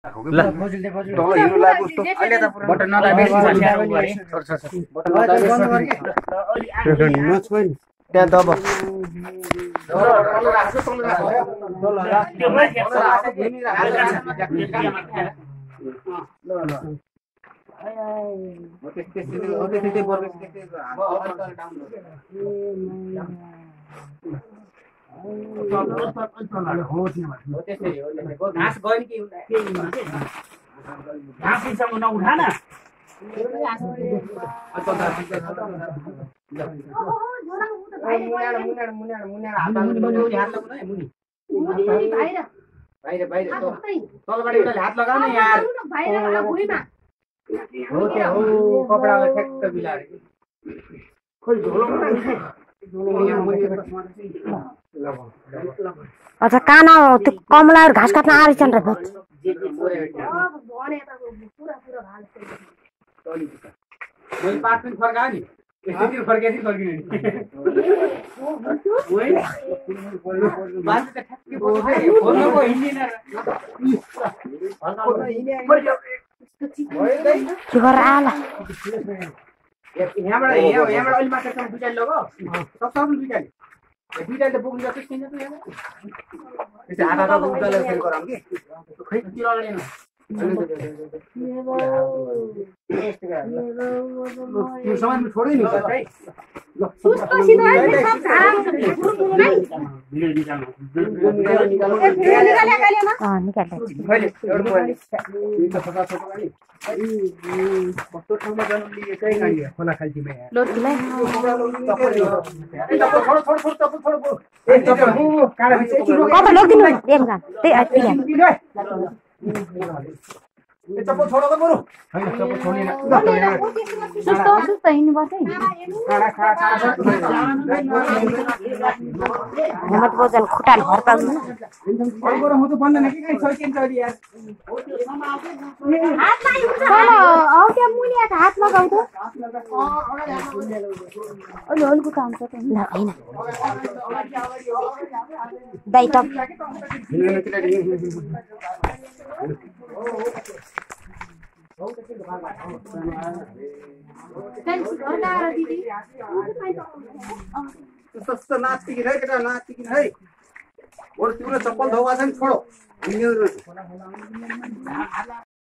ल तल हिँड्नु लाग्यो उस्तो अहिले त पुरा बटन नदाबे बटन नदाबे नच पनि त्यहाँ दब घाँस गयो नि घाँससँग नउठा न हात लगाऊ न यार हो त्यहाँ हो कपडालाई ठ्याक्क बिलाएर अच्छा काना त्यो कमला घाँस काट्न आएछन् र मैले 5 मिनट फर्कायो नि यसरी फर्केपछि फर्किनु नि ओइ बाजे त ठ्याक्कै फोनको हिँड्दिन के गरेर आला यहाँबाट अलि मात्रसम्म बिटाइ लग्यो सक्छौँ बिटाइ बिटाइ त बोक्नु जस्तो छैन त यहाँ त्यसै आधा उचालेर फेरि गराउँ कि खै तिर अगाडि त्यो सामान छोड्दै नि भाइ कस्तो ठाउँमा जन्म लिएकै गाडी खोला खाल्टीमा चप्पल छोडो त बरु चप्पल छोड्दिन खुट्टाले भर पाउनु हात लगाउ त अलिक काम छ होइन दाइ त सस्तो नाच्किन है केटा नाच्किन है और तिम्रो चप्पल धोवा छ नि छोडो